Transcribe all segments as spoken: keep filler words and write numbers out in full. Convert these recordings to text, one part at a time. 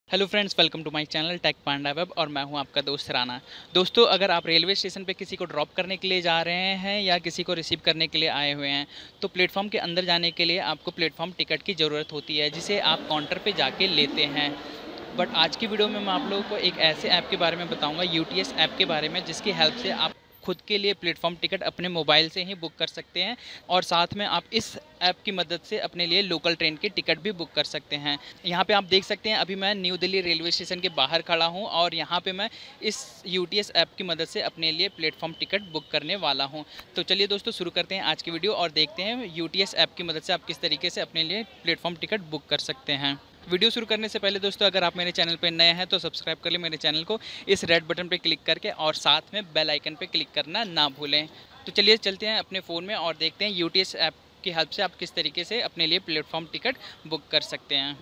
Hello friends, welcome to my channel Tech Panda Web और मैं हूं आपका दोस्त राना। दोस्तों, अगर आप रेलवे स्टेशन पे किसी को ड्रॉप करने के लिए जा रहे हैं या किसी को रिसीव करने के लिए आए हुए हैं तो प्लेटफॉर्म के अंदर जाने के लिए आपको प्लेटफॉर्म टिकट की ज़रूरत होती है, जिसे आप काउंटर पे जाके लेते हैं। बट आज की वीडियो में मैं आप लोगों को एक ऐसे ऐप के बारे में बताऊँगा, यू टी एस ऐप के बारे में, जिसकी हेल्प से आप खुद के लिए प्लेटफॉर्म टिकट अपने मोबाइल से ही बुक कर सकते हैं और साथ में आप इस ऐप की मदद से अपने लिए लोकल ट्रेन की टिकट भी बुक कर सकते हैं। यहाँ पे आप देख सकते हैं, अभी मैं न्यू दिल्ली रेलवे स्टेशन के बाहर खड़ा हूँ और यहाँ पे मैं इस यू टी एस ऐप की मदद से अपने लिए प्लेटफॉर्म टिकट बुक करने वाला हूँ। तो चलिए दोस्तों, शुरू करते हैं आज की वीडियो और देखते हैं यू टी एस ऐप की मदद से आप किस तरीके से अपने लिए प्लेटफॉर्म टिकट बुक कर सकते हैं। वीडियो शुरू करने से पहले दोस्तों, अगर आप मेरे चैनल पर नए हैं तो सब्सक्राइब कर लें मेरे चैनल को इस रेड बटन पर क्लिक करके और साथ में बेल आइकन पर क्लिक करना ना भूलें। तो चलिए चलते हैं अपने फ़ोन में और देखते हैं यू टी एस ऐप की हेल्प से आप किस तरीके से अपने लिए प्लेटफॉर्म टिकट बुक कर सकते हैं।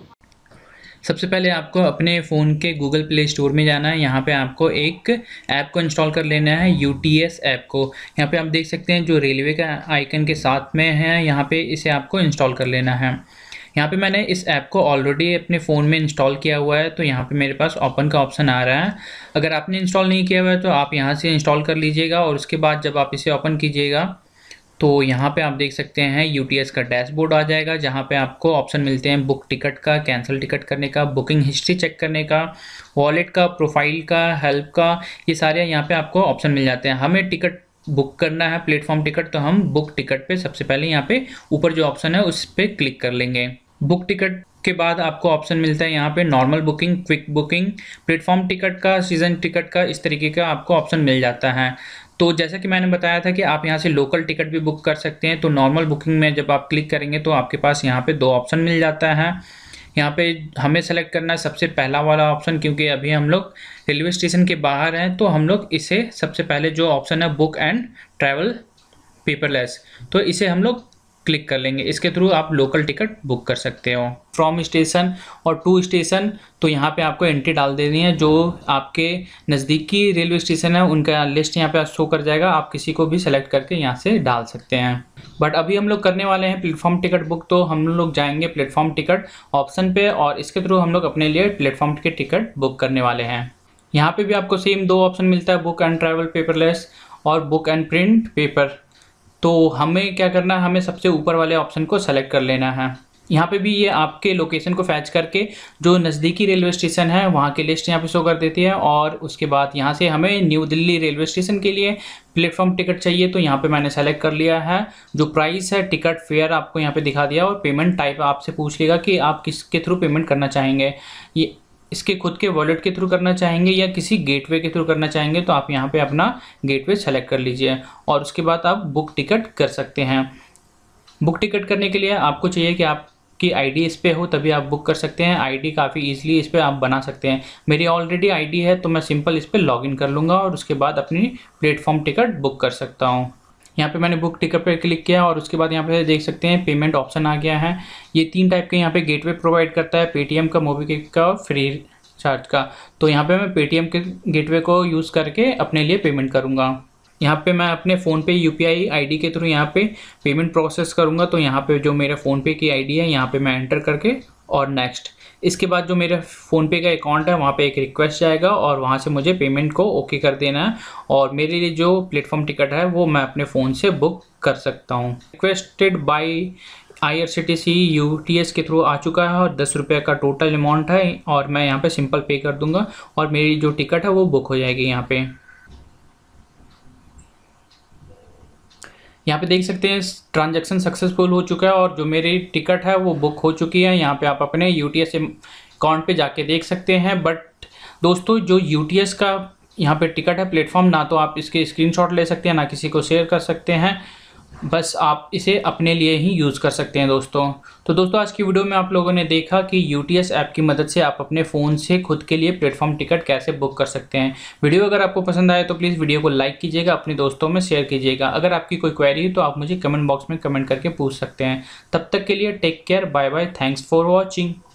सबसे पहले आपको अपने फ़ोन के गूगल प्ले स्टोर में जाना है। यहाँ पे आपको एक ऐप को इंस्टॉल कर लेना है, यू टी एस ऐप को। यहाँ पे आप देख सकते हैं जो रेलवे का आइकन के साथ में है, यहाँ पे इसे आपको इंस्टॉल कर लेना है। यहाँ पे मैंने इस ऐप को ऑलरेडी अपने फ़ोन में इंस्टॉल किया हुआ है, तो यहाँ पे मेरे पास ओपन का ऑप्शन आ रहा है। अगर आपने इंस्टॉल नहीं किया हुआ है तो आप यहाँ से इंस्टॉल कर लीजिएगा और उसके बाद जब आप इसे ओपन कीजिएगा तो यहाँ पे आप देख सकते हैं यू टी एस का डैशबोर्ड आ जाएगा, जहाँ पे आपको ऑप्शन मिलते हैं बुक टिकट का, कैंसिल टिकट करने का, बुकिंग हिस्ट्री चेक करने का, वॉलेट का, प्रोफाइल का, हेल्प का, ये सारे यहाँ पे आपको ऑप्शन मिल जाते हैं। हमें टिकट बुक करना है, प्लेटफॉर्म टिकट, तो हम बुक टिकट पे सबसे पहले यहाँ पे ऊपर जो ऑप्शन है उस पर क्लिक कर लेंगे। बुक टिकट के बाद आपको ऑप्शन मिलता है यहाँ पे normal booking, quick booking, platform ticket का, सीजन टिकट का, इस तरीके का आपको ऑप्शन मिल जाता है। तो जैसा कि मैंने बताया था कि आप यहाँ से लोकल टिकट भी बुक कर सकते हैं। तो नॉर्मल बुकिंग में जब आप क्लिक करेंगे तो आपके पास यहाँ पे दो ऑप्शन मिल जाता है। यहाँ पे हमें सेलेक्ट करना है सबसे पहला वाला ऑप्शन, क्योंकि अभी हम लोग रेलवे स्टेशन के बाहर हैं, तो हम लोग इसे सबसे पहले जो ऑप्शन है बुक एंड ट्रैवल पेपरलेस, तो इसे हम लोग क्लिक कर लेंगे। इसके थ्रू आप लोकल टिकट बुक कर सकते हो। फ्रॉम स्टेशन और टू स्टेशन, तो यहाँ पे आपको एंट्री डाल देनी है। जो आपके नज़दीकी रेलवे स्टेशन है उनका लिस्ट यहाँ पे शो कर जाएगा, आप किसी को भी सेलेक्ट करके यहाँ से डाल सकते हैं। बट अभी हम लोग करने वाले हैं प्लेटफॉर्म टिकट बुक, तो हम लोग जाएंगे प्लेटफॉर्म टिकट ऑप्शन पे और इसके थ्रू हम लोग अपने लिए प्लेटफॉर्म के टिकट बुक करने वाले हैं। यहाँ पे भी आपको सेम दो ऑप्शन मिलता है, बुक एंड ट्रैवल पेपरलेस और बुक एंड प्रिंट पेपर। तो हमें क्या करना है, हमें सबसे ऊपर वाले ऑप्शन को सेलेक्ट कर लेना है। यहाँ पे भी ये आपके लोकेशन को फैच करके जो नज़दीकी रेलवे स्टेशन है वहाँ की लिस्ट यहाँ पे शो कर देती है और उसके बाद यहाँ से हमें न्यू दिल्ली रेलवे स्टेशन के लिए प्लेटफॉर्म टिकट चाहिए, तो यहाँ पे मैंने सेलेक्ट कर लिया है। जो प्राइस है, टिकट फेयर आपको यहाँ पे दिखा दिया और पेमेंट टाइप आपसे पूछ लेगा कि आप किसके थ्रू पेमेंट करना चाहेंगे, ये इसके खुद के वॉलेट के थ्रू करना चाहेंगे या किसी गेटवे के थ्रू करना चाहेंगे, तो आप यहाँ पे अपना गेटवे सेलेक्ट कर लीजिए और उसके बाद आप बुक टिकट कर सकते हैं। बुक टिकट करने के लिए आपको चाहिए कि आपकी आईडी इस पे हो, तभी आप बुक कर सकते हैं। आईडी काफ़ी इजीली इस पे आप बना सकते हैं। मेरी ऑलरेडी आईडी है तो मैं सिंपल इस पर लॉगिन कर लूँगा और उसके बाद अपनी प्लेटफॉर्म टिकट बुक कर सकता हूँ। यहाँ पे मैंने बुक टिकट पे क्लिक किया और उसके बाद यहाँ पे देख सकते हैं पेमेंट ऑप्शन आ गया है। ये तीन टाइप के यहाँ पे गेटवे प्रोवाइड करता है, पेटीएम का, मोबीक्विक का और फ्री चार्ज का। तो यहाँ पे मैं पेटीएम के गेटवे को यूज़ करके अपने लिए पेमेंट करूँगा। यहाँ पे मैं अपने फ़ोन पे यूपीआई आईडी के थ्रू यहाँ पे पेमेंट प्रोसेस करूँगा। तो यहाँ पे जो मेरे फ़ोनपे की आईडी है यहाँ पे मैं एंटर करके और नेक्स्ट, इसके बाद जो मेरे फ़ोनपे का अकाउंट है वहाँ पे एक रिक्वेस्ट जाएगा और वहाँ से मुझे पेमेंट को ओके कर देना है और मेरे लिए जो प्लेटफॉर्म टिकट है वो मैं अपने फ़ोन से बुक कर सकता हूँ। Requested by I R C T C U T S के थ्रू आ चुका है और दस रुपये का टोटल अमाउंट है और मैं यहाँ पे सिंपल पे कर दूँगा और मेरी जो टिकट है वो बुक हो जाएगी। यहाँ पे यहाँ पे देख सकते हैं ट्रांजैक्शन सक्सेसफुल हो चुका है और जो मेरी टिकट है वो बुक हो चुकी है। यहाँ पे आप अपने यू टी एस अकाउंट पे जाके देख सकते हैं। बट दोस्तों, जो यू टी एस का यहाँ पे टिकट है प्लेटफॉर्म, ना तो आप इसके स्क्रीनशॉट ले सकते हैं ना किसी को शेयर कर सकते हैं, बस आप इसे अपने लिए ही यूज़ कर सकते हैं दोस्तों। तो दोस्तों, आज की वीडियो में आप लोगों ने देखा कि यू टी एस ऐप की मदद से आप अपने फ़ोन से खुद के लिए प्लेटफॉर्म टिकट कैसे बुक कर सकते हैं। वीडियो अगर आपको पसंद आए तो प्लीज़ वीडियो को लाइक कीजिएगा, अपने दोस्तों में शेयर कीजिएगा। अगर आपकी कोई क्वेरी है तो आप मुझे कमेंट बॉक्स में कमेंट करके पूछ सकते हैं। तब तक के लिए take care, bye bye, thanks for watching.